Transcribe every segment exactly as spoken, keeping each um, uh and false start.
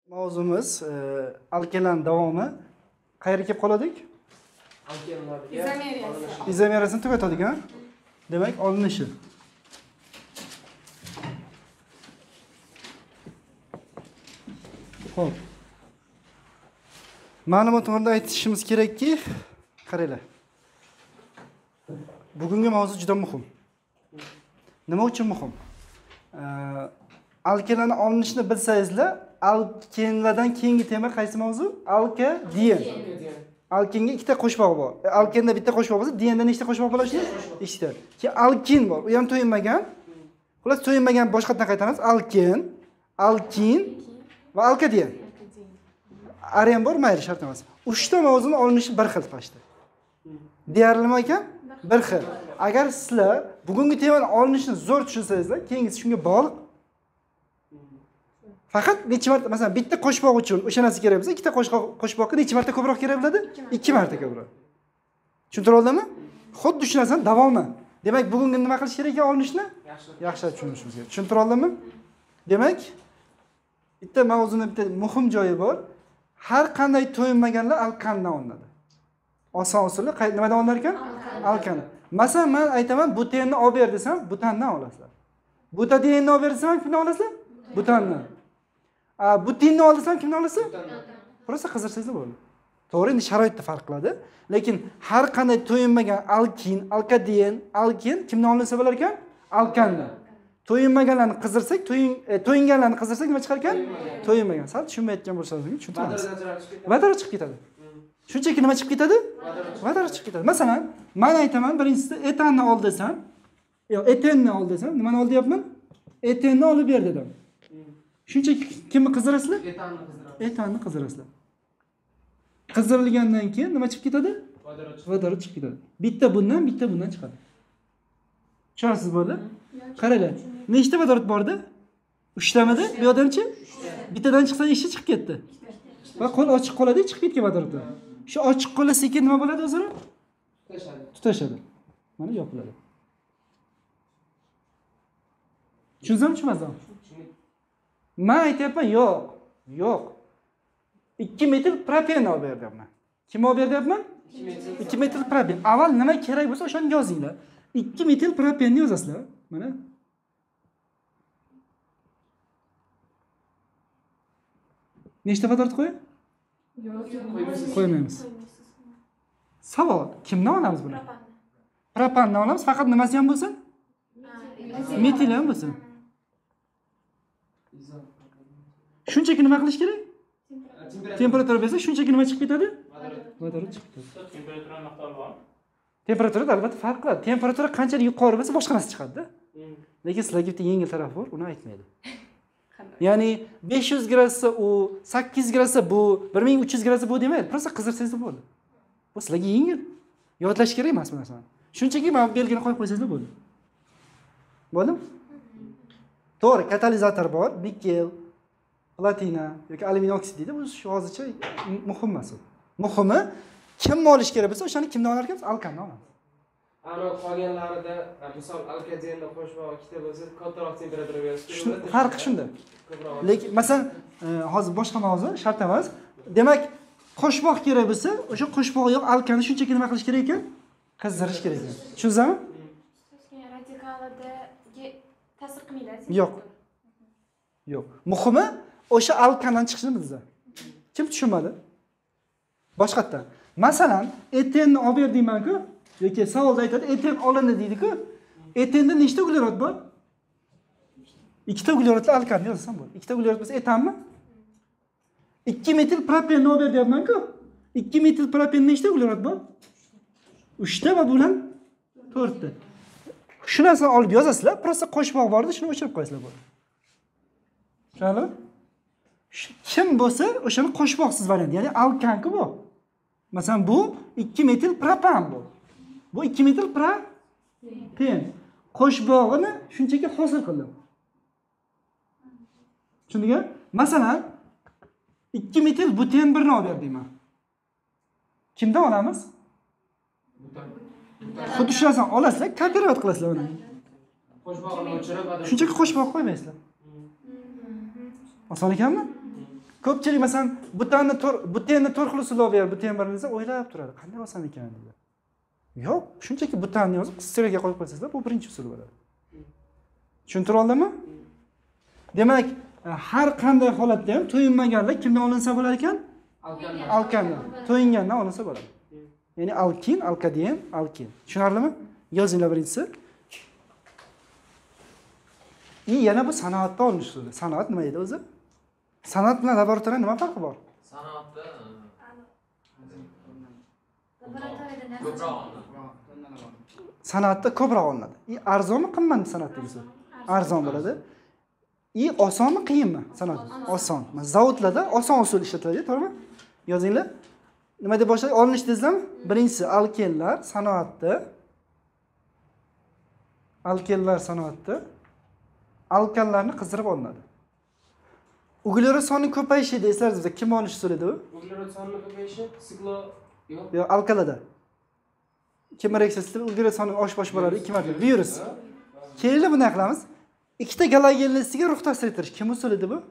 Mavzumuz alkenlar davomi qayerga kelib qoladik? Alkenlarga izomeriyasi. Izomeriyasini tugatadik, ha? Demak, olinishi. Xo'p. Ma'lumot to'g'risida aytishimiz kerakki, qaranglar. Bugungi mavzu juda muhim. Nima uchun muhim? Alkenlarning olinishini bilsangizlar, alkenlardan keyingi tema qaysi mavzu? Alkadiyen. Alkenga ikkita qo'shmoq bor. Alkenda bitta qo'shmoq bo'lsa, diyenda nechta qo'shmoq bo'ladi shuni? Ikkita. Keyin alkin bor. U ham to'yinmagan. Xullas, to'yinmagan boshqatdan qaytaramiz. Alken, alkin va alkadiyen. Ariam bor, mayli, shart emas. uchta mavzuning olinishi bir xil pashta. Deyarlimi ekan? Bir xil. Agar sizlar bugungi temaning olinishini zo'r tushunsangiz, keyingisi shunga bog'liq. Faqat necha marta, masalan, bitta qo'shmoq uchun o'sha narsa kerak bo'lsa, ikkita qo'shmoqqa necha marta ko'proq kerak bo'ladi? ikki marta ko'proq. Tushuntira oldimmi? Xuddi shu narsani davomi. Demak, bugungi nima qilish kerak ekan olinishni? Yaxshilab tushunishimiz kerak. Tushuntira oldimmi? Demak, bitta mavzuning bitta muhim joyi bor. Har qanday to'yinmaganlar alkandan olinadi. Oson usuli nimadan olinar ekan? Alkan. Masalan, men aytaman, butenni olib ber desam, butandan olasizlar. Butadiyenni olib ber desam, kimdan olasizlar? Butandan. A, butinni ol desam, kimdan olasiz? Prosta qizirsangizlar bo'ladi. To'g'ri, endi sharoitda farq qiladi. Lekin har qanday to'yinmagan alkin, alkadiyen, alkin kimdan olinsa bo'lar ekan? Alkandan. To'yinmaganlarni qizirsak, to'yin to'yinganlarni qizirsak nima chiqar ekan? To'yinmagan. Sal tushunmayotgan bo'lsangiz, tushuntiramiz. Vadara chiqib ketadi. Shunchaki nima chiqib ketadi? Vadara chiqib ketadi. Masalan, men aytaman, birinchisida etanni ol desam, yo'q, etenni ol desam, nimani ol deyapman? Etenni olib ber dedim. Shunchaki kimni qizdirasizlar? Etanni qizdirasiz. Etanni qizdirasizlar. Qizdirilgandan keyin nima chiqib ketadi? Vadara chiqib ketadi. Bitta bundan, bitta bundan chiqadi. Tushunasiz bo'ldi? Qaranglar. Nechta vodorat bor edi? uchtamidi? Bu yoqdanchi? Bittadan chiqsa ishi chiqib ketdi. Va qo'l ochiq qoladi, chiqib ketgan vodoratlar. Shu ochiq qo'la sekin nima bo'ladi o'zaro? Tutashadi. Tutashadi. Mana yopiladi. Tushunsammi, tushunmasam? Men aytyapman, yo'q. Yo'q. ikki metil propen olib berdim. Kim olib beryapman? ikki metil propen. Avval nima kerak bo'lsa, o'shani yozinglar. ikki metil propenni yozasizlar. Mana. Nechta vodorat qo'ying? Yo'q, qo'ymaymiz. Savol, kimdan olamiz buni? Propandan olamiz, faqat nimasi ham bo'lsin? Metil ham bo'lsin. Shunchaki nima qilish kerak? Temperatura bersa, shunchaki nima chiqib ketadi? Vodorat chiqib ketadi. Temperatura miqdori bor. Temperatura albatta farq qiladi. Temperatura qanchalik yuqori bo'lsa, boshqa narsa chiqadi-da. Lekin sizlarga bitta yengil taraf bor, uni aytmaydi. Ya'ni besh yuz gradusda u, sakkiz gradusda bu, bir ming uch yuz gradusda bu demaydi. Prosta qizdirsangiz bo'ldi. Bu sizlarga yengil. Yodlash kerak emas bu narsani. Shunchaki mana belgini qo'yib qo'ysangiz bo'ldi. Bo'ldimi? To'g'ri, katalizator bor, nikel, platina yoki alyumin oksid deydi. Bu hozircha muhim emas. Muhimi kimni olish kerak bo'lsa, o'shani kimdan olar ekanmiz? Alkandan olamiz. Ana qolganlarida, misol alkadiyenni qo'shmoq ikkita bo'lsa, kattaroq temperatura berasiz. Farqi shunda. Lekin masalan, hozir boshqa mavzu, shart emas. Demak, qo'shmoq kerak bo'lsa, o'sha qo'shmoq yo'q, alkani shunchaki nima qilish kerak ekan? Qizdirish kerak ekan. Tushundingizmi? Radikallarga ta'sir qilmaydi. Yo'q. Yo'q. Muhimi o'sha alkandan chiqishini bilsa. Kim tushunmadi? Boshqatdan. Masalan, etenni olib ber deyman-ku, yoki savolda aytadi, eten olindi deydi-ku. Etenda nechta uglerod bor? Ikkita uglerodli alkanni yozsam bo'ladi. Ikkita uglerod bo'lsa etanmi? ikki metil propenni olib ber deyapman-ku. ikki metil propen nechta uglerod bor? uchta va bu bilan to'rtta. Shu narsani olib yozasizlar, prosta qo'shmoq bordi, shuni o'chirib qo'yasizlar bo'ladi. Tushunarlimi? Kim bo'lsa, o'shani qo'shmoqsiz variant, ya'ni alkanku bu. Masalan, bu ikki metil propan bu. Bu ikki metil propen. Qo'shbog'ini shunchaki hosil qildim. Tushundingmi? Masalan, ikki metil buten birni olib ber deyman. Kimdan olamiz? Xuddi shu narsani olasizlar, kooperat qilasizlar uni. Qo'shmoqni o'chirib, Shunchaki qo'shmoq qo'ymaysizlar. Oson ekanmi? Ko'pchilik masalan butanni butenni to'rt xil usulda olib buten bir desa o'ylab turadi. Qanday olsam ekan deydi. Yo'q, shunchaki butanni yozib qistirga qo'yib qo'ysangizlar, bu birinchi usul bo'ladi. Tushuntira oldimmi? Demak, har qanday holatda ham to'yinmaganlik kimdan olinsa bo'lar ekan? Alkanlar. Alkandan. To'yingandan olinsa bo'ladi. Ya'ni alkin, alkaden, alkin. Tushunarlimi? Yozinglar birinchisi. И yana bu sanoatda olinish usuli. Sanoat nima edi o'zi? Sanoat bilan laboratoriya nima farqi bor? Sanoatda Sanoatda ko'proq olinadi. И arzonmi, qimmatmi sanoatdagisi? Arzon bo'ladi. И osonmi, qiyinmi sanoat? Oson. Zavodlarda oson usul ishlatiladi, to'g'rimi? Yozinglar. Nima deb boshlaydi? Olinish deysizlarmi? Birinchisi alkenlar sanoatda. Alkenlar sanoatda alkanlarni qizdirib olinadi. Uglerod sonining ko'payishi deysizlar bizda kim olish usuli edi u? Uglerod sonining ko'payishi siklo yo'q. Yo'q, alkalada. Kemer reaksiyasida uglerod sonining oshib bosh bo'ladi ikki marta. Virus. Kelinglar bunday qilamiz. Ikkita galogenlisiga ruh ta'sir ettirish kim usul edi bu?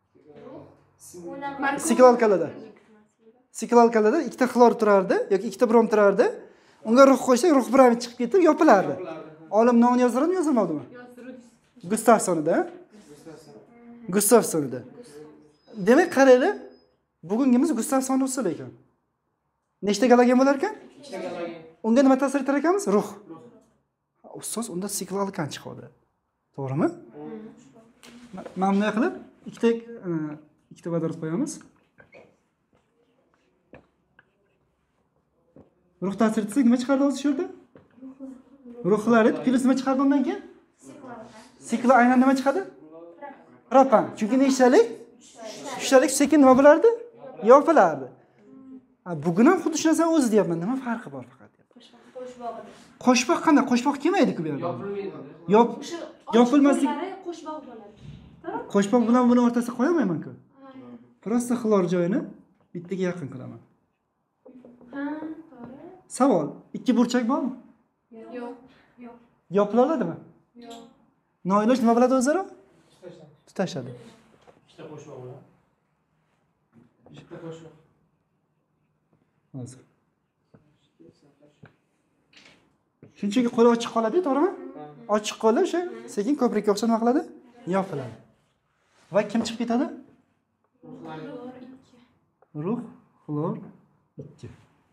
Sikl alkalada. Sikl alkalada ikkita xlor turardi yoki ikkita brom turardi. Unga ruh qo'ysak, ruh bromid chiqib ketib yopilardi. Olim nomini yozaradimi, yozilmadimi? Gustafsonida. Gustafsonida. Demak, qaranglar, bugungimiz Gustafson usuli ekan. Nechta galogen bo'lar ekan? Ikkita galogen. Unga nima ta'sir etar ekanmiz? Ruh. Ustoz, unda sikl alkan chiqadi. To'g'rimi? Mana bunday qilib, ikkita ikkita vodorod qo'yamiz. Ruh ta'sir etsa nima chiqardi o'zi shu yerda? Ruhlar edi, plus nima chiqardi undan keyin? Sikl aynan nima chiqadi? Propan. Chunki nechtalik? Uchtalik sekin nima bo'lardi? Yopilardi. Ha, bugun ham xuddi shu narsani o'zi deyapman. Nima farqi bor faqat? Qo'shboq qanday? Qo'shboq kelmaydi-ku bu yerda. Yopilmaydi. Yop yopilmaslik. Qo'shboq bo'ladi. Qo'shboq bilan buni o'rtasiga qo'yamayman-ku. Prosta xlor joyini bittaga yaqin qilaman. Ha, to'g'ri. Savol, ikki burchak bormi? Yo'q. Yo'q. Yopila oladimi? Yo'q. Noiloj nima bo'ladi o'zaro? Tutashadi. Ikkita qo'shboq bo'ladi. Ikkita qo'shboq. Hozir. Shunchaki qo'li ochiq qoladi, to'g'rimi? Ochiq qo'li o'sha sekin ko'prikka o'xshab nima qiladi? Yopiladi. Va kim chiqib ketadi? Ruh, xlor ikki.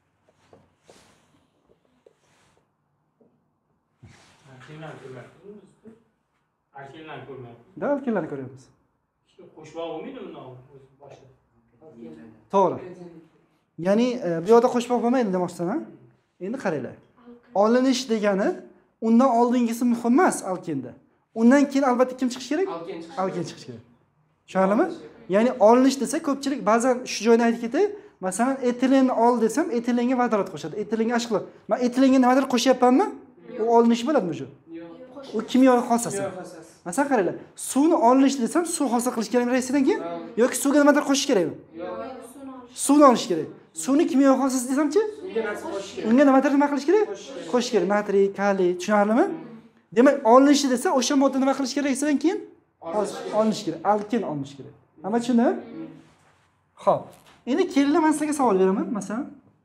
Alkenlarni ko'ryapmiz. Alkenlarni ko'ryapmiz. Da alkenlarni ko'ryapmiz. Qo'shboq bo'lmaydi undan o'zi boshda. To'g'ri. Ya'ni bu yerda qo'shboq bo'lmaydi demoqchisan, ha? Endi qaranglar. Olinish degani undan oldingisi muhim emas alkenda. Undan keyin albatta kim chiqish kerak? Alken chiqishi. Alken chiqish kerak. Tushunarlimi? Ya'ni olinish desa ko'pchilik ba'zan shu joyni aytib ketay. Masalan, etilenni ol desam, etilenga vodorod qo'shadi. Etilenga ashqilib. Men etilenga nimadir qo'shyapmanmi? U olinish bo'ladimi shu? Yo'q. U kimyoviy xosasi. Yo'q, xosasi. Masalan, qaranglar. Suvni olinish desam, suv hosil qilish kerakmi reaksiyadan keyin? Yoki suvga nimadir qo'shish kerakmi? Yo'q. Suvni olish kerak. Suvni kimyoviy xosasi desamchi? Unga narsa qo'shish kerak. Unga nimadir nima qilish kerak? Qo'shish kerak. Natriy, kaliy, tushunarlimi? Demak, olinishi desa, o'sha modda nima qilish kerak reaksiyadan keyin? Olinish kerak. Alken olinish kerak. Hamma tushundimi? Xo'p. Endi kelinglar, men sizlarga savol beraman, masalan.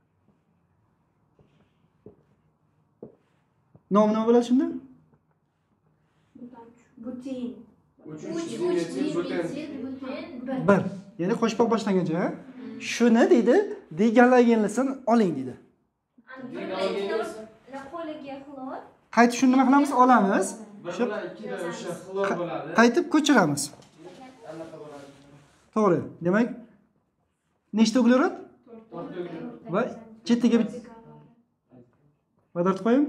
Nom nima bo'ladi shunda? Butin. bir. Ya'ni qo'shboq boshlangan joy, ha? Shuni deydi, degalogenlisini oling deydi. Qaytib shuni nima qilamiz? Olamiz. Shu ikkita o'sha xlor bo'ladi. Qaytib ko'chiramiz. To'g'ri. Demak, nechta uglerod? to'rtta uglerod. Va chetiga bir vodorod qo'ying.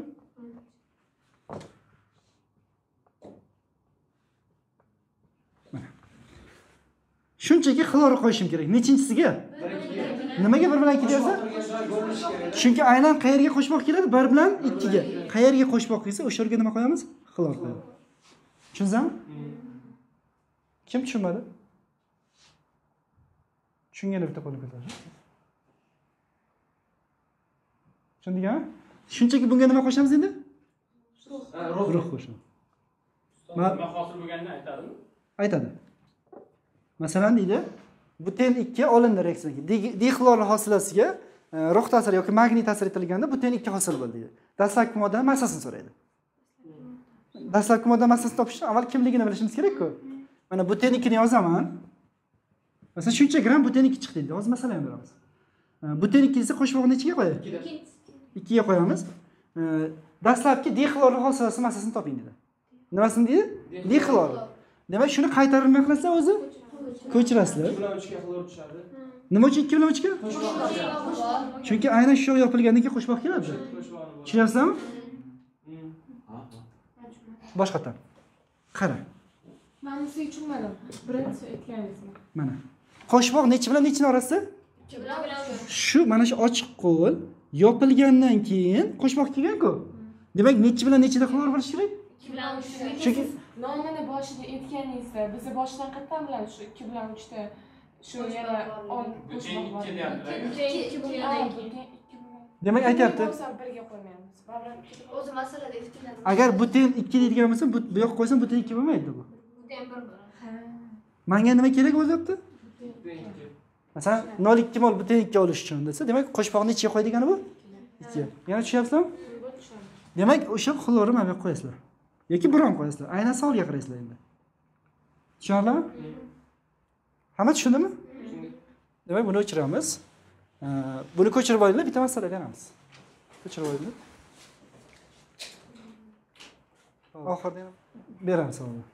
Shunchaki xlor qo'yishim kerak. Nechinchisiga? Nimaga bir bilan ikki dersa? Chunki aynan qayerga qo'shmoq keladi? bir bilan ikki ga. Qayerga qo'shmoq kelsa, o'sha yerga nima qo'yamiz? Xlor qo'yamiz. Tushundingizmi? Kim tushunmadi? Tushungani bitta qo'lni ko'tarsin. Tushundingmi? Shunchaki bunga nima qo'shamiz endi? Ruh. Ruh qo'shamiz. Nima hosil bo'lganini aytadimi? Aytadi. Masalan deydi, buten ikki olindi reaksiyaga. Dixlorli hosilasiga rux ta'siri yoki magnit ta'sir etilganda buten ikki hosil bo'ldi. Dastlabki moddaning massasini so'raydi. Dastlabki modda massasini topish uchun avval kimligini bilishimiz kerak-ku. Mana buten ikki ni yozaman. Masalan, shuncha gram buten ikki chiqdi deydi. Hozir masala ham beramiz. Buten ikki desa qo'shmoqni nechiga qo'yadi? ikki ga qo'yamiz. Dastlabki dixlorli hosilasi massasini toping dedi. Nimasini deydi? Dixlor. Demak, shuni qaytarilmay qilasizlar o'zi ko'chirasizlar. ikki bilan uch ga xlor tushadi. Nima uchun ikki bilan uch ga? Chunki aynan shu yopilgandan keyin qo'shmoq keladi. Tushunyapsizmi? Boshqatdan. Qara. Men sizni tushunmadim. Birinchi aytganingizni. Mana. Qo'shmoq nechi bilan nechining orasida? ikki bilan uch. Shu mana shu ochiq qo'l yopilgandan keyin qo'shmoq kelgan-ku. Demak, nechi bilan nechida xlor bo'lishi kerak? ikki bilan uch. Chunki nomini boshida aytganingizda, biz boshdan qayerdan bilamiz shu ikki bilan uch ta shu yana on qo'shmoq bor. ikki bilan ikki. demak aytyapti. birga qo'ymaymiz. O'zi masalada ikkilanadi. Agar buten ikki deydigan bo'lsa, bu bu yoqqa qo'ysam buten ikki bo'lmaydi bu. Buten bir bo'ladi. Menga nima kerak bo'lyapti? Masalan, nol ikki mol buten ikki olish uchun desa, demak qo'shmoqni ichiga qo'y degani bu? ikki. Yana tushunyapsizlarmi? Demak, o'sha xlorni mana bu yoqqa qo'yasizlar. Yoki bron qo'yasizlar. Aynan savolga qaraysizlar endi. Tushunarlimi? Hamma tushundimi? Demak, buni o'chiramiz. Buni ko'chirib olinglar, bitta masala beramiz. Ko'chirib olinglar. Oxirida ham beramiz savolni.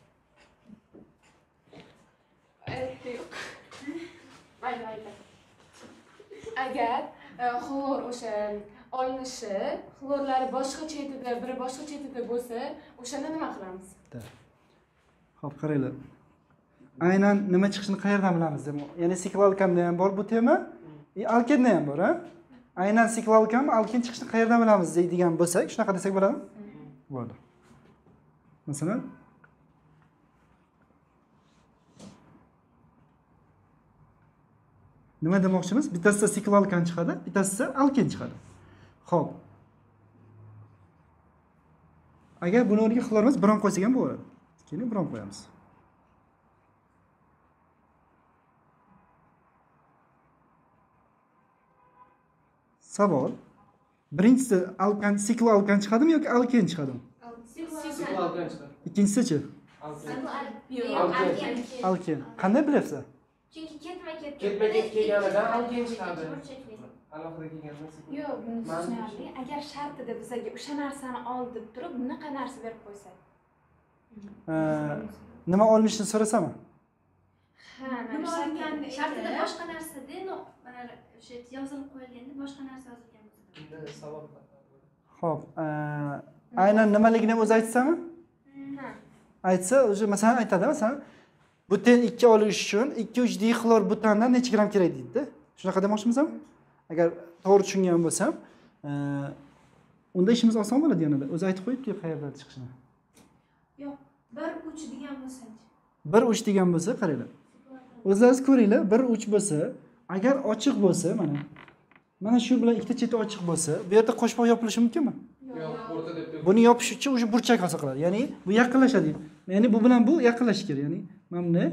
Mayli, mayli. Agar xlor o'sha olinishi, xlorlari boshqa chetida, biri boshqa chetida bo'lsa, o'shanda nima qilamiz? Xo'p, qaranglar. Aynan nima chiqishini qayerdan bilamiz deb. Ya'ni siklalkamda ham bor bu tema, e alkenda ham bor, ha? Aynan siklalkam, alken chiqishini qayerdan bilamiz deydigan bo'lsak, shunaqa desak bo'ladimi? Bo'ladi. Masalan, nima demoqchimiz? Bittasida siklalkan chiqadi, bittasida alken chiqadi. Xo'p. Agar buni o'rniga xlorimiz bron qo'ysak ham bo'ladi. Keyin bron qo'yamiz. Savol. Birinchisi alkan, siklalkan chiqadimi yoki alken chiqadimi? Siklalkan chiqadi. Ikkinchisi-chi? Alken. Alken. Qanday bilyapsiz? Chunki ketma-ket Ketma-ket kelganidan alken chiqadi. burchakli. Alohida kelganda siklalkan. Yo'q, buni tushunarli. Agar shartida bizga o'sha narsani ol deb turib, bunaqa narsa berib qo'ysak. Nima olinishini so'rasam? Ha, Nima shartida shartida boshqa narsada, no, mana o'sha yozilib qo'yilganda boshqa narsa yozilgan bo'lsa. Unda savol. Xo'p, aynan nimaligini ham o'zi aytsami? Ha. Aytsa, o'zi masalan aytadi, masalan, buten ikki olish uchun ikki uch dixlor butandan necha gram kerak deydi-da. Shunaqa demoqchimizmi? Agar to'g'ri tushungan bo'lsam, unda ishimiz oson bo'ladi yanada. O'zi aytib qo'yibdi qayerdan chiqishini. Yo'q, bir uch degan bo'lsa-chi. bir uch degan bo'lsa, qaranglar. O'zlaringiz ko'ringlar, bir uch bo'lsa, agar ochiq bo'lsa, mana mana shu bilan ikkita cheti ochiq bo'lsa, bu yerda qo'shmoq yopilishi mumkinmi? Yo'q, o'rta deb. Buni yopish uchun o'sha burchak hosil qiladi. Ya'ni bu yaqinlashadi. Ya'ni bu bilan bu yaqinlashishi kerak. Ya'ni mana bunday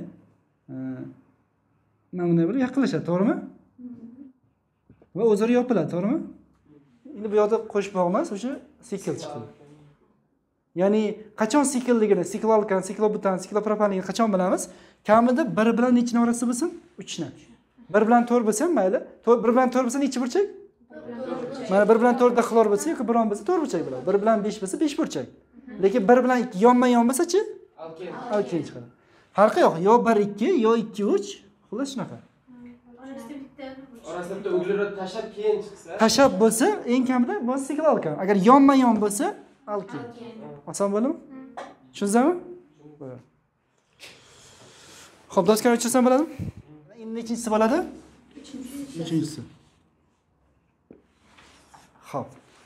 mana bunday bo'lib yaqinlashadi, to'g'rimi? Va o'zaro yopiladi, to'g'rimi? Endi bu yerda qo'shmoq emas, o'sha sikl chiqadi. Ya'ni qachon siklligini, siklalkan, siklobutan, siklopropanligini qachon bilamiz? Kamida bir bilan nechining orasida bo'lsin? uch ni. bir bilan to'rt bo'lsa ham mayli. bir bilan to'rt bo'lsa nechi burchak? Mana bir bilan to'rt da xlor bo'lsa yoki biron bo'lsa to'rt burchak bo'ladi. bir bilan besh bo'lsa besh burchak. Lekin bir bilan ikki yonma-yon bo'lsa-chi? Alken. Alken chiqadi. Farqi yo'q. Yo bir ikki, yo ikki uch, xullas shunaqa. Orasida bitta Orasida bitta uglerod tashab keyin chiqsa. Tashab bo'lsa, eng kamida bu siklalkan. Agar yonma-yon bo'lsa, alken. Oson bo'ladimi? Tushundingizmi? Bo'ladi. Xo'p, doskani o'chirsam bo'ladimi? Endi nechinchisi bo'ladi? Uchinchisi. Xo'p.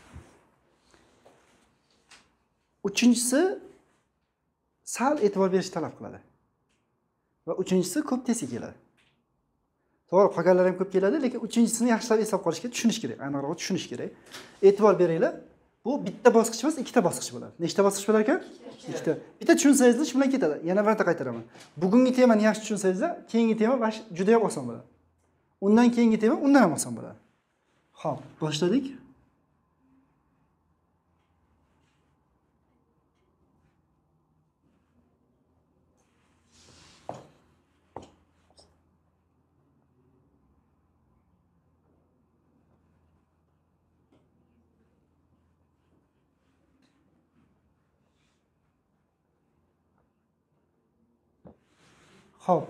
Uchinchisi sal e'tibor berishni talab qiladi. Va uchinchisi ko'p tezga keladi. To'g'ri, qolganlar ham ko'p keladi, lekin uchinchisini yaxshilab hisob qilishga tushunish kerak. Aniqroq tushunish kerak. E'tibor beringlar. Bu bitta bosqich emas, ikkita bosqich bo'ladi. Nechta bosqich bo'lar ekan? Ikkita. Bitta tushunsangiz, shu bilan ketadi. Yana bir marta qaytaraman. Bugungi temani yaxshi tushunsangiz, keyingi tema juda ham oson bo'ladi. Undan keyingi tema undan ham oson bo'ladi. Xo'p, boshladik. Xo'p.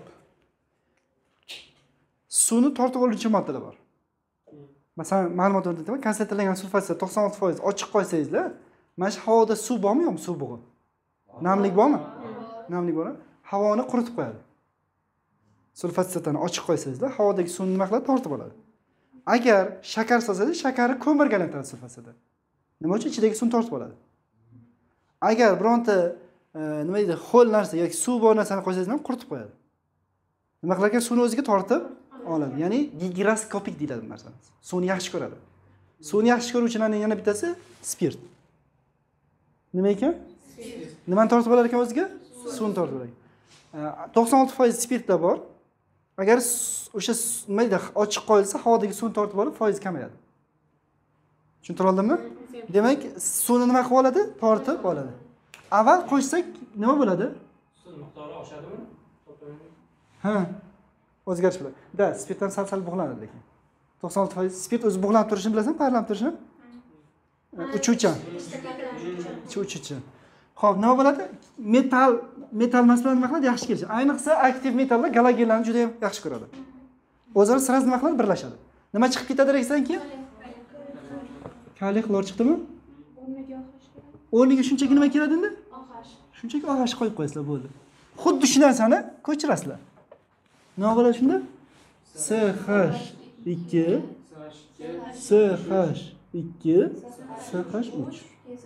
Suvni tortib oluvchi moddalar bor. Masalan, ma'lumot o'rnataman, konsentrlangan sulfatda to'qson olti foiz ochiq qo'ysangizlar, mana shu havoda suv bormi yo'qmi, suv bug'i? Namlik bormi? Namlik bor. Havoni quritib qo'yadi. Sulfatni ochiq qo'ysangizlar, havodagi suvni nima qiladi? Tortib oladi. Agar shakar solsangiz, shakari ko'mirga aylantiradi sulfatda. Nima uchun? Ichidagi suvni tortib oladi. Agar bironta nima deydi, ho'l narsa yoki suv bor narsani qo'ysangiz ham quritib qo'yadi. Nima qilar ekan? Suvni o'ziga tortib oladi. Ya'ni gigroskopik deyiladi bu narsani. Suvni yaxshi ko'radi. Suvni yaxshi ko'ruvchilarning yana bittasi spirt. Nima ekan? Spirt. Nimani tortib olar ekan o'ziga? Suvni tortib oladi. to'qson olti foiz spirtda bor. Agar o'sha nima deydi, ochiq qo'yilsa, havodagi suvni tortib olib, foiz kamayadi. Tushuntira oldimmi? Demak, suvni nima qilib oladi? Tortib oladi. Avval qo'shsak nima bo'ladi? Suv miqdori oshadimi? Ha. O'zgarish bo'ladi. Da, spirt ham sal-sal bug'lanadi lekin. to'qson olti foiz spirt o'zi bug'lanib turishini bilasan, parlanib turishini? Uchuvchan. Uchuvchan. Xo'p, nima bo'ladi? Metal, metal massalar nima qiladi? Yaxshi kelishadi. Ayniqsa aktiv metallar galogenlarni juda ham yaxshi ko'radi. O'zaro sirasiz nima qiladi? Birlashadi. Nima chiqib ketadi deysan keyin? Kaliy xlor chiqdimi? O'rniga ohash keladi. O'rniga shunchaki nima keladi endi? Ohash. Shunchaki ohash qo'yib qo'yasizlar bo'ldi. Xuddi shu narsani ko'chirasizlar. Nima bo'ladi shunda? C H ikki C H ikki C H uch.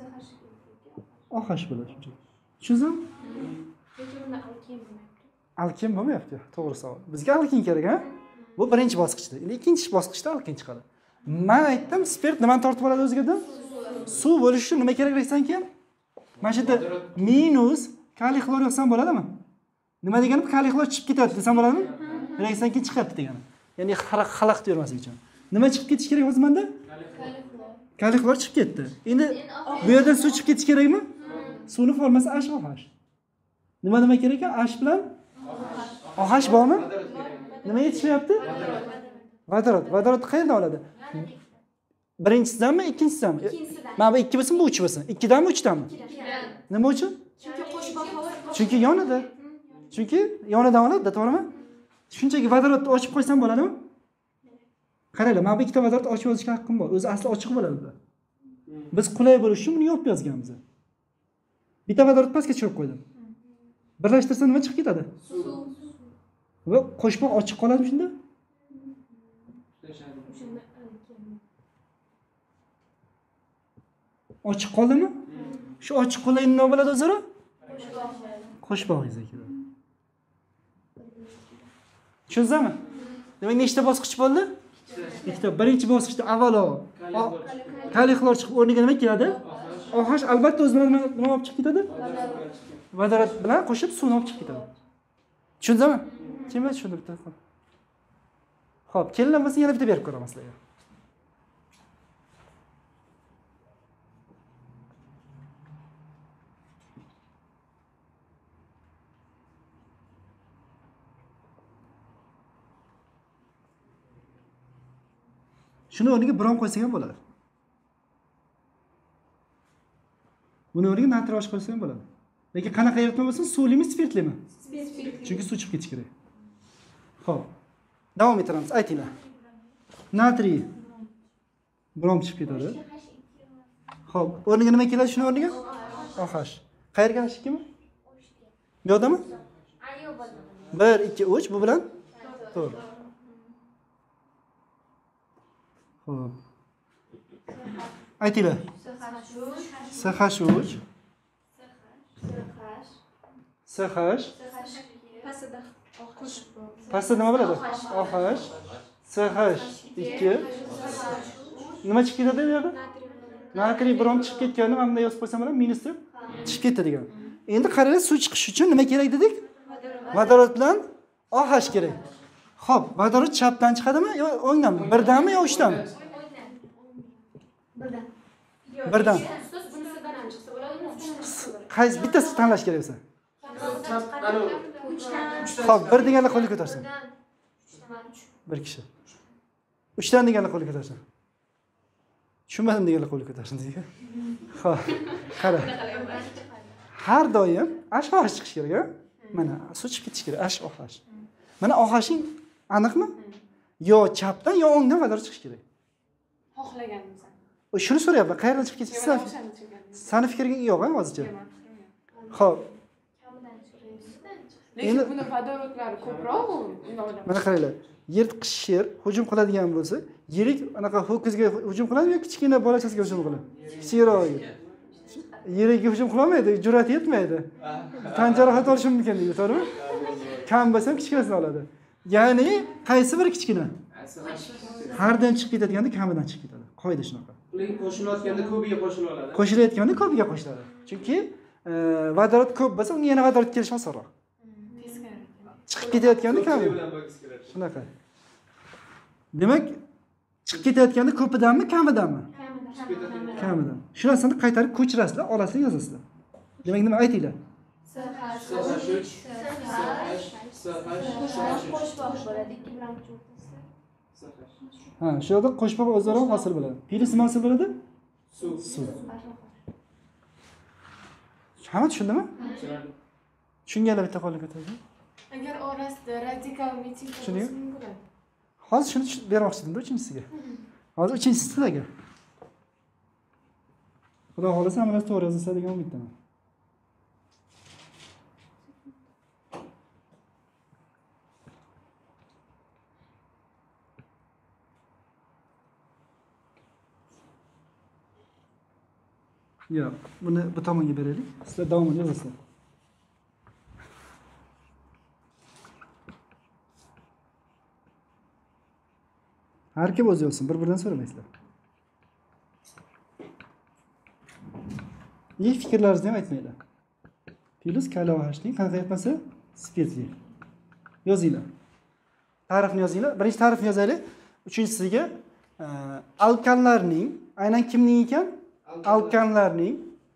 OH bo'ladi shunchaki. Tushundingizmi? Lekin unda alken bo'lmayapti. Alken bo'lmayapti. To'g'ri savol. Bizga alken kerak, ha? Bu birinchi bosqichda. Endi ikkinchi bosqichda alken chiqadi. Men aytdim, spirt nimani tortib oladi o'ziga deb? Suv bo'lishi uchun nima kerak deysanki? Mana shu yerda minus kaliy xlor yozsam bo'ladimi? Nima deganim? Kaliy xlor chiqib ketadi desam bo'ladimi? Deysanki chiqadi degani. Ya'ni xalaqit bermaslik uchun. Nima chiqib ketish kerak o'zi menda? Kaliy xlor chiqib ketdi. Endi bu yerdan suv chiqib ketish kerakmi? Suvning formasi H O H. Nima nima kerak ekan? H bilan OH bormi? Nima yetishmayapti? Vodorod. Vodorod qayerdan oladi? Birinchisidanmi, ikkinchisidanmi? Ikkinchisidan. Mana bu ikki bo'lsin, bu uch bo'lsin. ikkidanmi, uchdanmi? Nima uchun? Chunki qo'shboq havo. Chunki yonida. Chunki yonidan oladi, to'g'rimi? Shunchaki vodorodni ochib qo'ysam bo'ladimi? Qaranglar, mana bu ikkita vodorodni ochib yozishga haqqim bor. O'zi asli ochiq bo'ladi bu. Biz qulay bo'lish uchun buni yopib yozganmiz. Bitta vodorod pastga tushirib qo'ydim. Birlashtirsa nima chiqib ketadi? Suv. Va qo'shboq ochiq qoladimi shunda? O'shanda alken. Ochiq qoldimi? Shu ochiq qolgan nima bo'ladi o'zaro? Qo'shboq ekan. Tushundingizmi? Demak, nechta bosqich bo'ldi? Ikkita. Birinchi bosqichda avvalo kaliy xlor chiqib o'rniga nima keladi? OH albatta o'z bilan nima olib chiqib ketadi? Vodorod bilan qo'shib suvni olib chiqib ketadi. Tushundingizmi? Kim tushundi bitta? Xo'p, kelinmasa yana bitta berib ko'ramiz sizlarga. Shuni o'rniga brom qo'ysak ham bo'ladi. Buni o'rniga natriy osh qo'ysak ham bo'ladi. Lekin qanaqa eritma bo'lsin? Suvlimi, spirtlimi? Spirtli. Chunki suv chiqib ketishi kerak. Xo'p. Davom etamiz. Aytinglar. Natriy brom chiqib ketadi. Xo'p, o'rniga nima keladi shuni o'rniga? OH. Qayerga H ikkimi? Bu yerdami? bir, ikki, uch bu bilan? To'g'ri. Xo'p. Aytinglar. C H uch C H Pastida qo'shboq. Pastda nima bo'ladi? OH C H ikki nima chiqib ketadi bu yerda? Natriy brom chiqib ketganini mana bunday yozib qo'ysam bo'ladimi? Minus deb chiqib ketdi degan. Endi qaranglar, suv chiqish uchun nima kerak dedik? Vodorod bilan OH kerak. Xo'p, vodorod chapdan chiqadimi yo o'ngdanmi? Birdanmi yo uchdanmi? Birdan. Birdan. Siz bunisidan ham chiqsa bo'ladimi? Uchdan chiqsa bo'ladimi? Qaysi bittasini tanlash kerak bo'lsa? Chap, anavi Uchdan. Xo'p, bir deganlar qo'lni ko'tarsin. Uchdan. Bir kishi. uchdan deganlar qo'lni ko'tarsin. Tushunmadim deganlar qo'lni ko'tarsin deydi. Xo'p, qara. Har doim H O H chiqish kerak, a? Mana suv chiqib ketish kerak, H O H. Mana OHing aniqmi? Yo chapdan yo o'ngdan vodorod chiqish kerak. Xohlaganimsan. Shuni so'rayapman, qayerdan chiqib ketishi Mana san? o'shani tushunganim. Sani fikring yo'q, a hozircha. Yo'q. Xo'p, Kamidan chiqadi. Lekin Endi- buni vodorodlari ko'proq u undan. mana qaranglar. Yirtqich sher hujum qiladigan bo'lsa, yirik anaqa ho'kizga hujum qiladimi yo kichkina bolachasiga hujum qiladi? Kichikroq. Yirikga hujum qilolmaydi, jur'at yetmaydi. Tan jarohati olishi mumkin deydi, to'g'rimi? Kam bo'lsa ham kichkinasini oladi. Ya'ni qaysi biri kichkina? Hardan chiqib ketadiganida kamidan chiqib ketadi. Qoida shunaqa. Ular qo'shilayotganda ko'piga qo'shilib oladi. Qo'shilayotganda ko'piga qo'shiladi. Chunki e, vodorod ko'p bo'lsa, unga yana vodorod kelishi osonroq. Teskari. Chiqib ketayotganda kami. Shunaqa. Demak, chiqib ketayotganda ko'pidanmi, kamidanmi? Kamidan. Shu narsani qaytarib ko'chirasizlar, olasizlar, yozasizlar. Demak, nima aytinglar? Qo'shboq bo'ladi. ikki bilan uch o'rtasida. Ha, shu yerda qo'shboq o'zaro hosil bo'ladi. Pilis nima hosil bo'ladi? Suv. Suv. Hamma tushundimi? Tushunganlar bitta qo'lni ko'tardi. Agar orasida radikal metil Tushundingmi? bo'lsa nima bo'ladi? Hozir shuni tushunib bermoqchi edim-da uchinchisiga. Hozir uchinchisi sizlarga. Xudo xolasa amaliyot to'g'ri yozilsa degan umiddaman. Yo'q, buni bu tomonga beraylik. Sizlar davomini yozasizlar. Har kim o'zi yozsin, bir-biridan so'ramaysizlar. Ey fikrlaringizni ham aytmanglar. Pilis kaliy OHning qanaqa aytmasa, spirtli. Yozinglar. Ta'rifni yozinglar. Birinchi ta'rifni yozaylik. Uchinchisiga e, alkanlarning, aynan kimning ekan? Alkanlarning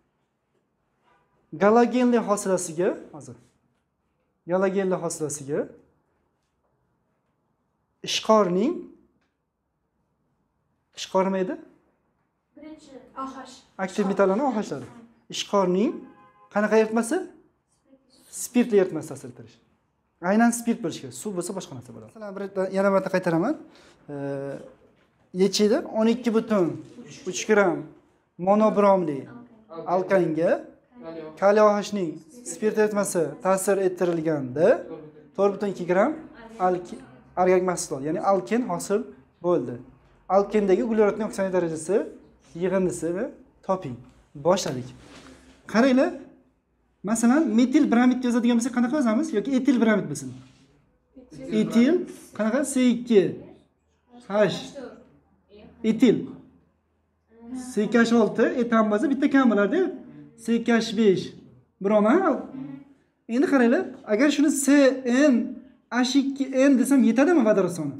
galogenli hosilasiga, hozir. Galogenli hosilasiga ishqorning ishqor nima edi? Birinchi OH. Aktiv metallarni OHlari. Ishqorning qanaqa eritmasi? Spirtli eritmasi ta'sir ettirish. Aynan spirt bo'lishi kerak. Suv bo'lsa boshqa narsa bo'ladi. Masalan, bir yana bir marta qaytaraman. Yechida o'n ikki butun uch gramm monobromli alkanga kaliy OHning spirt eritmasi ta'sir ettirilganda to'rt butun ikki gramm organik mahsulot, ya'ni alken hosil bo'ldi. Alkendagi uglerodning oksigen darajasi yig'indisini toping. Boshladik. Qaranglar. Masalan, metil bramid yozadigan bo'lsak qanaqa yozamiz yoki etil bramid bo'lsin? Etil qanaqa? C ikki H etil C ikki H olti etan bo'lsa bitta kam bo'lardi. C ikki H besh brom. Endi qaranglar, agar shuni C N H ikki N desam yetadimi vodorod soni?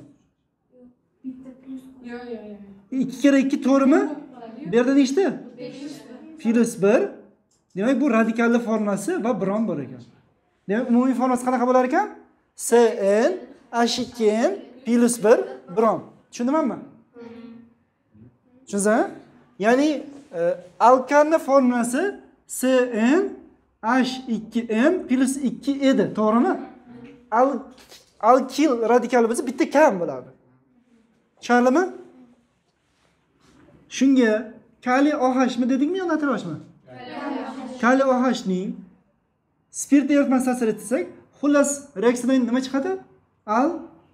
Yo'q, yo'q, yo'q. ikki kere ikki to'g'rimi? Bu yerda nechta? Plus bir. Demak, bu radikalli formasi va brom bor ekan. Demak, umumiy formasi qanaqa bo'lar ekan? C N H ikki N plus bir brom. Tushundingizmi? Tushundingizmi? Ya'ni e, alkanni formulasi C N H ikki N plus ikki edi, to'g'rimi? Al alkil radikali bo'lsa bitta kam bo'ladi. Tushundingizmi? Shunga kaliy OH mi dedikmi yo natriy OH mi? Kaliy OHning spirt eritmasi ta'sir etsak, xullas reaksiyadan nima chiqadi? Al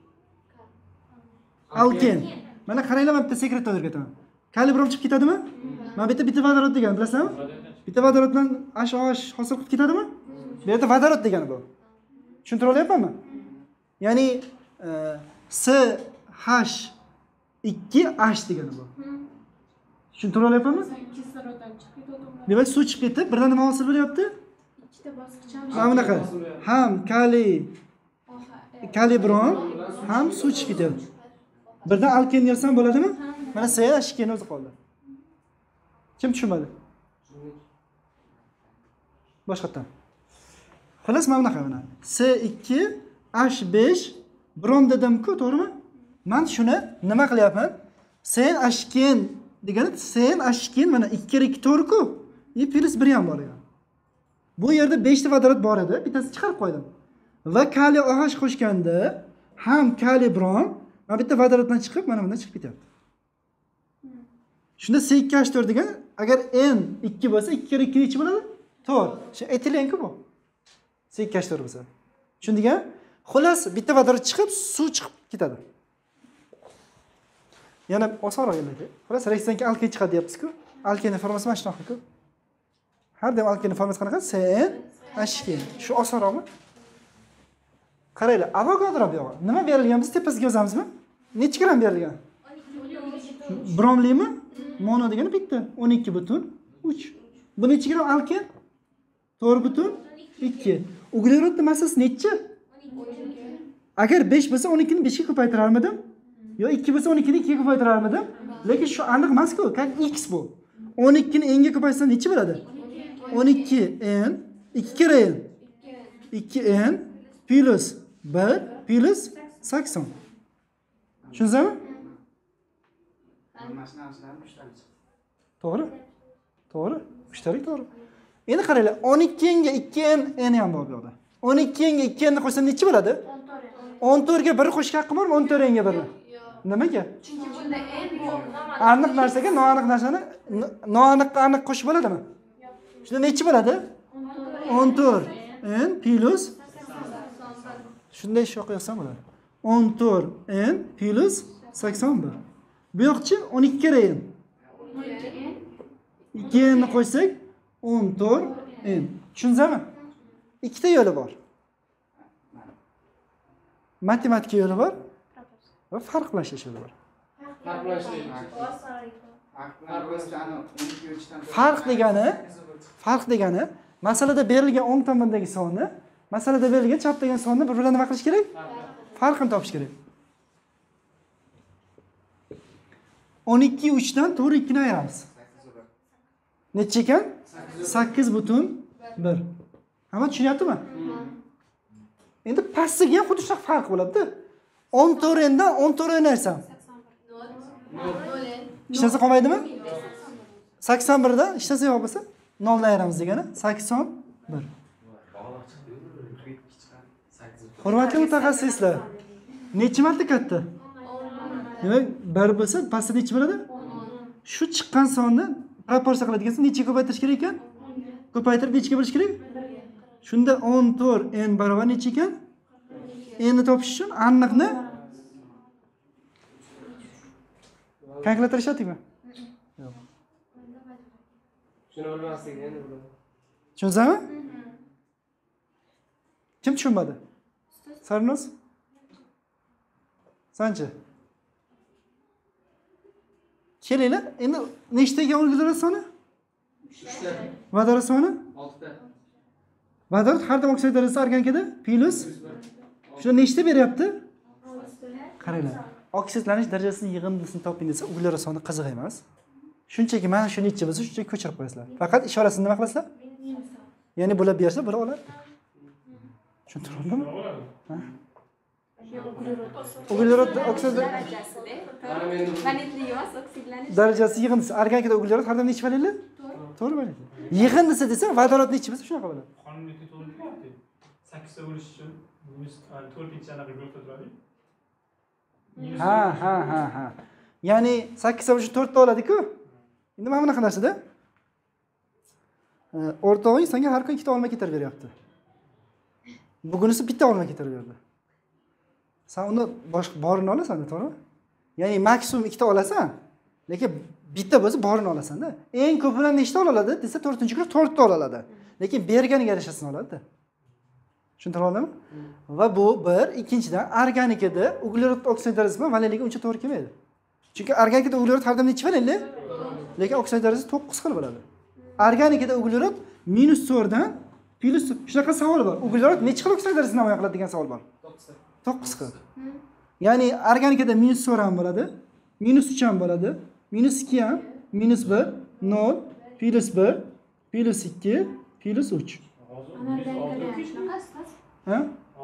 alken. Mana qaranglar, men bitta sekretni o'rgataman. Kaliy brom chiqib ketadimi? Mana bitta bitta vodorod degan, bilasizmi? Bitta vodorod bilan H O H hosil qilib ketadimi? Bu yerda vodorod degani bu. Tushuntirib olyapmanmi? Ya'ni C H ikki H degani bu. Tushuntira olyapmanmi? Kisloroddan chiqib ketadi. Demak, suv chiqib ketdi. Birdan nima hosil bo'lyapti? Ikkita bosqich ham. Mana bunaqa. Ham kaliy, kaliy brom, ham suv chiqib ketyapti. Birdan alken yozsam bo'ladimi? Mana C H ikki o'zi qoldi. Kim tushunmadi? Boshqatdan. Xullas mana bunaqa mana. C ikki H besh brom dedim-ku, to'g'rimi? Men shuni nima qilyapman? Sen ashken degani sen ashken mana ikki kere ikki to'g'ri-ku. E plus bir ham bor ekan. Bu yerda besh ta vodorod bor edi, bittasini chiqarib qo'ydim. Va kaliy OH qo'shganda ham kaliy brom mana bitta vodoroddan chiqib, mana bundan chiqib ketyapti. Shunda C ikki H to'rt degan agar N ikki bo'lsa, ikki kere ikki necha bo'ladi? to'rt. Shu etilenku bu. C ikki H to'rt bo'lsa. Tushundingmi? Xullas bitta vodorod chiqib, suv chiqib ketadi. Yana osonroq endi. Xullas reaktsiyadan alken chiqadi deyapsiz-ku. Alkenning formasi mana shunaqa-ku. Har doim alkenning formasi qanaqa? C N H ikki. Shu osonroqmi? Qaranglar, Avogadro bu yo'q. Nima berilgan? Biz tepasiga yozamizmi? Necha gram berilgan? Bromlimi? Mono degani bitta o'n ikki butun uch. Bu necha gram alken? to'rt butun ikki. Uglerodning massasi necha? Agar besh bo'lsa o'n ikkini besh ga ko'paytirarmidim? Yo ikki bo'lsa o'n ikkini ikki ga ko'paytirarmidim? Lekin shu aniq emas-ku, как x bu. o'n ikkini n ga ko'paytirsa necha bo'ladi? o'n ikki n ikki kere n. ikki n plus bir plus sakson. Tushundingizmi? To'g'ri. To'g'ri. Mushtarak to'g'ri. Endi qaranglar, o'n ikki n ga ikki n n ham bor bu yoqda. o'n ikki n ga ikki n ni qo'shsam necha bo'ladi? o'n to'rt ga bir qo'shishga haqqim bormi? o'n to'rt n ga bir. Nimaga? Chunki bunda n bor. Aniq narsaga noaniq narsani noaniqqa aniq qo'shib bo'ladimi? Shunda necha bo'ladi? o'n to'rt n plus shunday ish yoqyapsam bo'ladi. o'n to'rt n plus sakson bir. Bu yoqchi o'n ikki kere n. ikki n ni qo'shsak o'n to'rt n. Tushundingizmi? Ikkita yo'li bor. Matematika yo'li bor va farq bilan ishlash yo'li bor. Farq bilan ishlaydi. Farq degani, farq degani masalada berilgan o'ng tomondagi sonni, masalada berilgan chap degan sonni bir bilan nima qilish kerak? Farqini topish kerak. o'n ikki uch dan to'g'ri ikki ni ayiramiz. Necha ekan? sakkiz butun bir. Hamma tushunyaptimi? Endi pastiga ham xuddi shunaqa farq bo'ladi-da. o'n to'rt n dan o'n to'rt n ayirsam. Hech narsa qolmaydimi? sakson bir dan hech narsa yo'q bo'lsa, nol ni ayiramiz degani sakson bir. Hurmatli mutaxassislar, necha marta katta? Demak, bir bo'lsa, pastda necha bo'ladi? Shu chiqqan sonni proporsiya qiladigan bo'lsa, necha ko'paytirish kerak ekan? Ko'paytirib nechaga bo'lish kerak? Shunda o'n to'rt n barobar necha ekan? N ni topish uchun aniqni kalkulyator ishlatdingmi? Yo'q. Shuni bilmasdik endi bu. Tushundingizmi? Kim tushunmadi? Sarnoz? Sanchi? Kelinglar, endi nechtaga uglerod soni? uchta, Vodorod soni? oltita. Vodorod har doim oksid darajasi organikada plus shunda nechta beryapti? Qaranglar. Oksidlanish darajasining yig'indisini toping desa, uglerod soni qiziq emas. Shunchaki mana shu necha bo'lsa, shunchaki ko'chirib qo'yasizlar. Faqat ishorasini nima qilasizlar? Ya'ni bular bersa, bular oladi. Tushuntirdimmi? Ha? Uglerod oksid darajasida. Valentligi emas, oksidlanish darajasi yig'indisi. Organikada uglerod har doim necha valenli? to'rt valenli. Yig'indisi desa, vodorod necha bo'lsa, shunaqa bo'ladi. Qonuniyatga to'g'ri kelyapti. sakkizta bo'lish uchun to'rtinchi anaqa guruhda turadi. Ha, ha, ha, ha. Ya'ni sakkiz ta bo'lish to'rt ta oladi-ku. Endi mana bunaqa narsada o'rtog'ing senga har kun ikkita olma ketirib beryapti. Bugunisi bitta olma ketirib berdi. Sen uni boshqa borini olasan, to'g'rimi? Ya'ni maksimum ikkita olasan, lekin bitta bo'lsa borini olasan-da. Eng ko'p bilan nechta oladi desa, to'rtinchi guruh to'rt ta oladi. Lekin berganiga yarashasini oladi-da. Tushuntirib oldimmi? Va bu bir, ikkinchidan organikada uglerod oksid darajasi bilan valenligi uncha to'g'ri kelmaydi. Chunki organikada uglerod har doim necha valenli? lekin oksidaj darajasi to'qqiz xil bo'ladi. Organikada uglerod minus to'rtdan plus shunaqa savol bor. Uglerod necha xil oksidaj darajasini namoyon qiladi degan savol bor. to'qqiz xil. Ya'ni organikada minus to'rt ham bo'ladi, minus uch ham bo'ladi, minus ikki ham, minus bir, nol, plus bir, plus ikki, plus uch. Ha?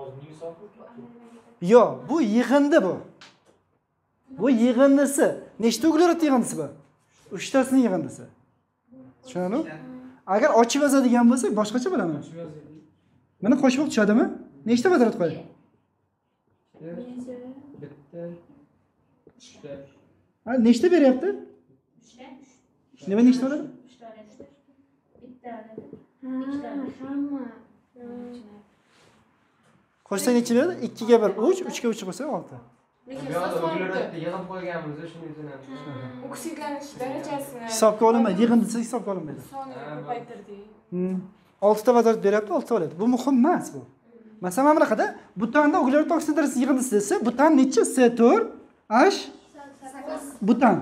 Yo'q, bu yig'indi bu. Bu yig'indisi. Nechta uglerod yig'indisi bu? uchtasini yig'indisi. Tushunarli? Agar ochib yozadigan bo'lsak, boshqacha bo'laman. Mana qo'shmoq tushadimi? Nechta vodorod qo'yadi? Bitta. Uchta. Ha, nechta beryapti? Nima nechta oladi? Hamma. Qo'shsa necha beradi? ikki ga bir uch, uch ga uch qo'ysa olti. Lekin Bu yoqda hisobda uglerodni yig'ib qo'yganmiz, shuning uchun ham. oksidlanish darajasini Hisobga olinmaydi, yig'indisi hisobga olinmaydi. sonini ko'paytirdik. Hmm. oltita vodorod beryapti, oltita oladi. Bu muhim emas bu. Masalan, mana bunaqada butanda uglerod oksid darajasi yig'indisi desa, butan necha? C to'rt H butan.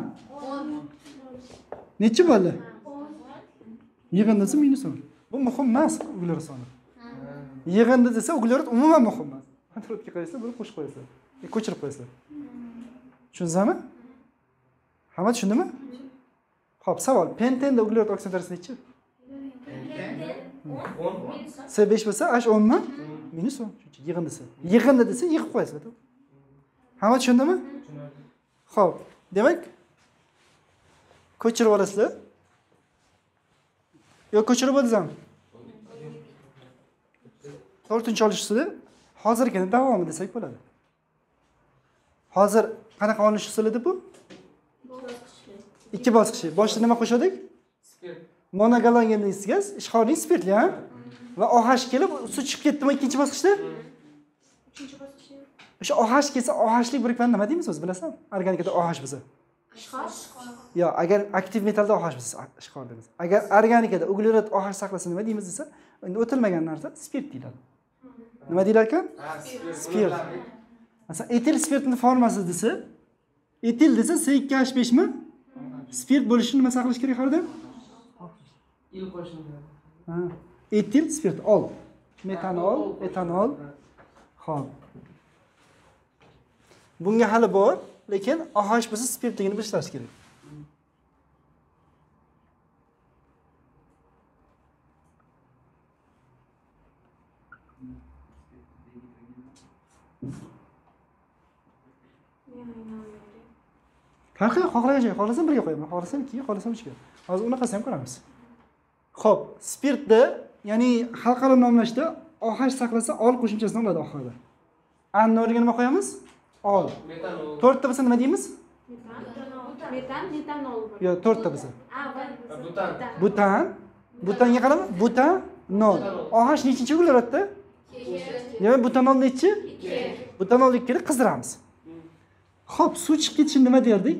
Necha bo'ldi? Yig'indisi minus o'n. Bu muhim emas uglerod soni. Yig'indi desa, uglerod umuman muhim emas. Vodorодga qo'yasizlar, buni qo'shib qo'yasizlar. Ko'chirib qo'yasizlar. Tushundingizmi? Hamma tushundimi? Xo'p, savol. Pentenda uglerod oksid darajasi necha? o'n. C besh bo'lsa, H o'n mi? Minus o'n. Yig'indisi. Yig'indi desa, yig'ib qo'yasizlar. Hamma tushundimi? Xo'p, demak ko'chirib olasizlar. Yo, ko'chirib bo'ldingizmi? to'rtinchi olish usuli hozirgina davomi desak bo'ladi. Hozir qanaqa olinish usuli edi bu? Ikki bosqichli. Boshida nima qo'shadik? Spirt. Monogalongenli gaz, ishxorning spirtli, ha? Va OH kelib, suv chiqib ketdimi ikkinchi bosqichda? Uchinchi bosqichda. O'sha OH kelsa, OHlik birikmani nima deymiz o'zi, bilasan? Organikada OH bo'lsa. Ishqor. Yo, agar aktiv metalda OH bo'lsa, ishxor deymiz. Agar organikada uglerod OH saqlasa nima deymiz desa, endi o'tilmagan narsa spirt deyiladi. Nima deylar ekan? Spirt. Masalan, etil spirtning formasi desa, etil desa C ikki H besh mi? Spirt bo'lishini nima saqlash kerak hozir? Il qo'shilgan. Ha, etil spirt ol. Metanol, etanol. Xo'p. Bunga hali bor, lekin OH bo'lsa spirtligini bilishlash kerak. Farqi yo'q, xohlagan joyga, xohlasam birga qo'yaman, xohlasam ikkiga, xohlasam uchga. Hozir unaqasini ham ko'ramiz. Xo'p, spirtda, ya'ni xalqaro nomlashda OH saqlasa ol qo'shimchasini oladi oxirida. Anni o'rniga nima qo'yamiz? Ol. Metanol. to'rtta bo'lsa nima deymiz? Metan, metanol bor. Yo'q, to'rtta bo'lsa. A, va Butan. Butan. Butanga qarama, butan nol. OH nechinchi uglerodda? Demak, butanol nechi? Butanol ikkini qizdiramiz. Xo'p, suv chiqib ketishini nima derdik?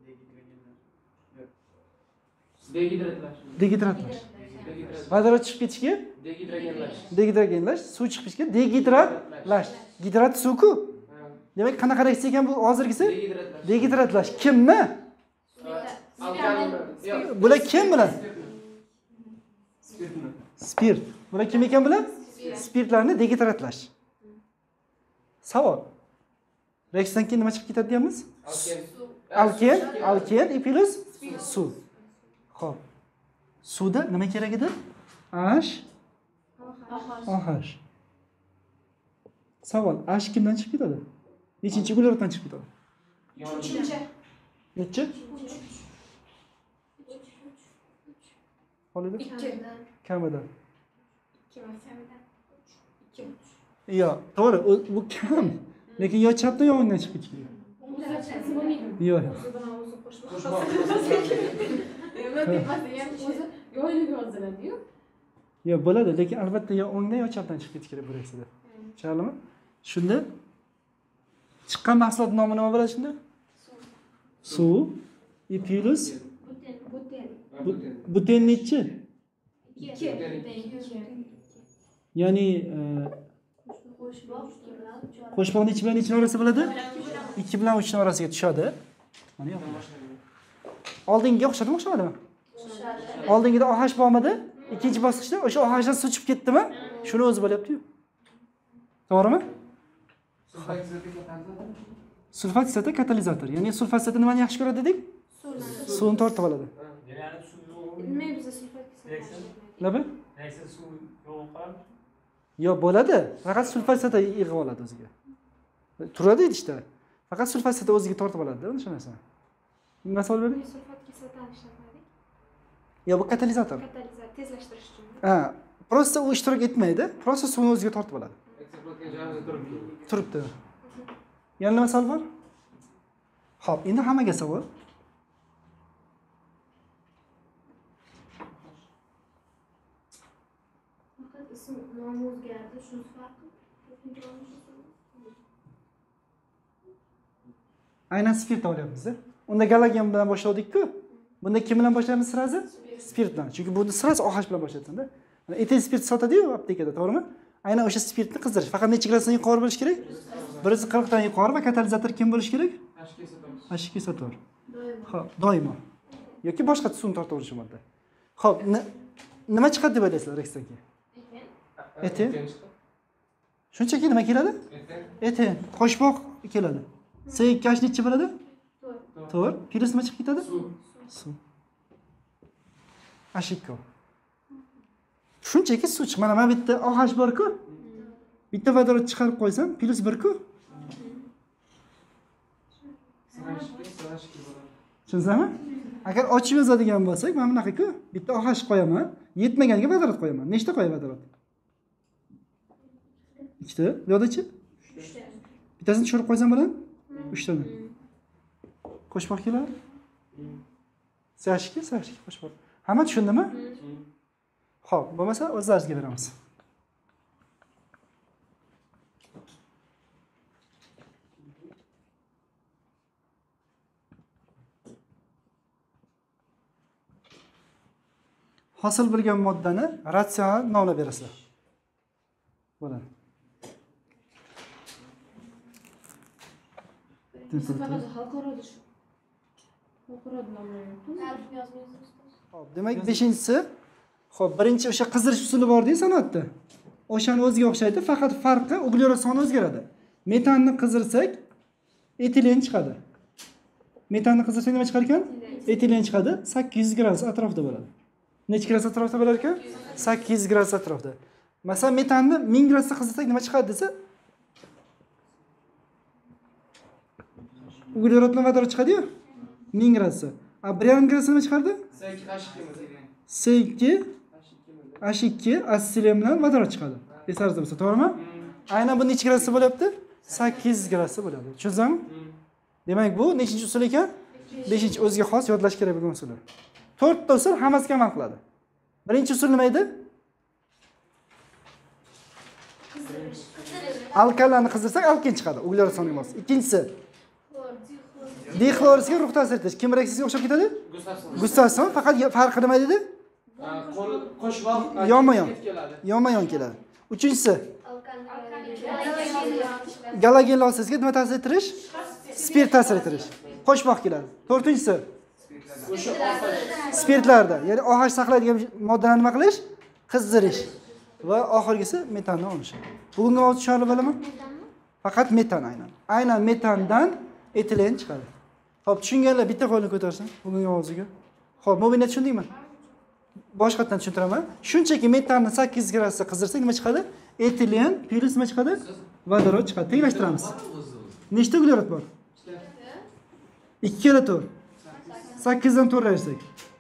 Degidratlash. Degidratlash. Degidratlash. Vodorod chiqib ketishga Degidrogenlash. degidrogenlash, suv chiqib ketishga degidratlash. Gidrat suv-ku. Demak, qanaqa reaksiya ekan bu hozirgisi? Degidratlash. Degidratlash. Kimni? Alkalin. Yo'q. Bular kim bilan? Spirtni. Spirt. Bular kim ekan bular? Spirtlarni degidratlash. Savol. Reaksiyadan keyin nima chiqib ketadi deymiz? Alken. Alken, alken plus suv. Xo'p. Suvda nima kerak edi? H OH. Savol, H kimdan chiqib ketadi? Nechinchi ugleroddan chiqib ketadi? uchinchi. Nechi? Qoladi? ikki. Kamidan. ikki maktabidan. ikki. Yo'q, to'g'ri, u- bu kam. Lekin yo chapdan yo o'ngdan chiqib ketgan. O'zi bo'lmaydi. Yo'q, yo'q. O'zi bilan o'zi qo'shib. Qo'shmoq. Nima tepasida ham o'zi yoyilib yoziladi-yu. Yo'q, bo'ladi, lekin albatta yo o'ngdan yo chapdan chiqib ketish kerak bu reaksiyada. Tushunarlimi? Shunda chiqqan mahsulot nomi nima bo'ladi shunda? Suv, E plus Buten. buten nechi? ikki. Ya'ni e, qo'shmoq nechi bilan nechi orasi bo'ladi? ikki bilan uch orasiga tushadi. Mana yo'q. Oldingiga o'xshadimi, o'xshamadimi? O'xshadi. Oldingida OH bo'lmadi, ikkinchi bosqichda o'sha OHdan suv chiqib ketdimi? Shuni o'zi bo'lyapti-yu. To'g'rimi? Sulfat kislota katalizator. Sulfat kislota katalizator. Ya'ni sulfat kislota nimani yaxshi ko'radi dedik? Suvni tortib oladi. Ya'ni suv yo'q. Nima biza sulfat kislota? Nima? Reaksiya suv yo'q qolib. Yo'q bo'ladi. Faqat sulfat kislota yig'ib oladi o'ziga. Turadi idishda. Faqat sulfat kislota o'ziga tortib oladi-da o'sha narsani. Nima savol bering? Sulfat kislotani ishlatmadik. Yo'q, bu katalizator. Katalizator tezlashtirish uchun. Ha, prosta u ishtirok etmaydi, prosta suvni o'ziga tortib oladi. Eksploatga joyimizda turibdi. Turibdi. Yana nima savol bor? Xo'p, endi hammaga savol. Faqat ism nomi o'zgardi, shunisi farqi. To'rtinchi olinishi. Aynan spirt olyapmiz-da. Unda galagen bilan boshladik-ku. Bunda kim bilan boshlaymiz sirazi? Spirt bilan. Chunki buni sirazi OH bilan boshlaysan-da. Mana etil spirt sotadi-yu aptekada, to'g'rimi? Aynan o'sha spirtni qizdirish. Faqat necha gradusdan yuqori bo'lish kerak? bir yuz qirq dan yuqori va katalizator kim bo'lish kerak? H ikki S to'rt. Xo'p, doimo. Yoki boshqa suvni tortuvchi modda. Xo'p, nima chiqadi deb o'ylaysizlar reaksiyadan keyin? Eten. Shunchaki nima keladi? Eten. Qo'shboq keladi. C ikki H necha bo'ladi? to'rt. Plus nima chiqib ketadi? Suv. Suv. H ikki. Shunchaki suv chiqmadi. Mana bu yerda OH bor-ku. Bitta vodorod chiqarib qo'ysam, plus bir ku. Tushunasizmi? Agar ochib yozadigan bo'lsak, mana bunaqa-ku. Bitta OH qo'yaman, yetmaganiga vodorod qo'yaman. Nechta qo'yay vodorod? Ikkita. Yo'qda-chi? uchta. Bittasini tushirib qo'ysam bo'ladi? uchtani. Qo'shmoq keladi? C H ikki, C H ikki qo'shmoq. Hamma tushundimi? Xo'p, bo'lmasa o'zlaringizga beramiz. Hosil bo'lgan moddani ratsional nomlab berasizlar. Bo'ladi. Faqat xalqaroda shu. Xalqaroda nomlayapmiz. Tarif yozmaysiz. Xo'p, demak beshinchisi, xo'p, birinchi o'sha qizdirish usuli bor-ku sanoatda. O'shani o'ziga o'xshaydi, faqat farqi uglerod soni o'zgaradi. Metanni qizdirsak, etilen chiqadi. Metanni qizdirsak nima chiqar ekan? Etilen chiqadi, sakkiz yuz gradus atrofida bo'ladi. Necha gradus atrofida bo'lar ekan? sakkiz yuz gradus atrofida. Masalan, metanni ming gradusda qizdirsak nima chiqadi desa? Ugleroddan vodorod chiqadi-yu? ming gradusda. A bir yarim gradusda nima chiqardi? C ikki H ikki asetil bilan vodorod chiqadi. Esaringizda bo'lsa, to'g'rimi? Aynan bu necha gradusda bo'lyapti? sakkiz yuz gradusda bo'ladi. Tushundingizmi? Demak, bu nechinchi usul ekan? beshinchi o'ziga xos yodlash kerak bo'lgan usul. to'rtta usul hammasiga amal qiladi. Birinchi usul nima edi? Alkallarni qizdirsak alken chiqadi, uglerod soniga mos. Ikkinchisi dixlorisiga ruh ta'sir etish. Kim reaksiyasiga o'xshab ketadi? Gustavson. Faqat farqi nima dedi? Qo'shboq Yonma-yon. Yonma-yon keladi. Uchinchisi galagen losasiga nima ta'sir ettirish? Spirt ta'sir ettirish. Qo'shboq keladi. To'rtinchisi spirtlarda, ya'ni OH saqlaydigan moddalarni nima qilish? Qizdirish. Va oxirgisi metanni olish. Bugungi mavzu tushunarli bo'ladimi? Faqat metan aynan. Aynan metandan etilen chiqadi. Xo'p, tushunganlar bitta qo'lni ko'tarsin bugungi mavzuga. Xo'p, mobilni tushundingmi? Boshqatdan tushuntiraman. Shunchaki metanni sakkiz gradusda qizdirsak nima chiqadi? Etilen plus nima chiqadi? Vodorod chiqadi. Tenglashtiramiz. Nechta uglerod bor? ikki kira to'rt. sakkiz dan to'rt ayirsak.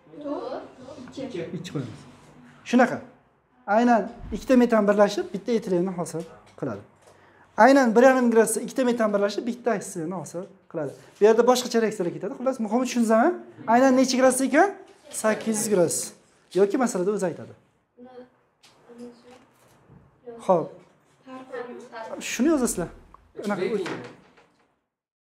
ikki qo'yamiz. Shunaqa. Aynan ikkita metan birlashib bitta etilenni hosil qiladi. Aynan bir yarim gradusda ikkita metan birlashib bitta oksidni hosil qiladi. Bu yerda boshqacha reaksiyalar ketadi. Xullas, muhimi tushunsangiz, aynan necha gradus ekan? sakkiz yuz gradus. Yoki masalada o'zi aytadi. Xo'p. Shuni yozasizlar. Anaqa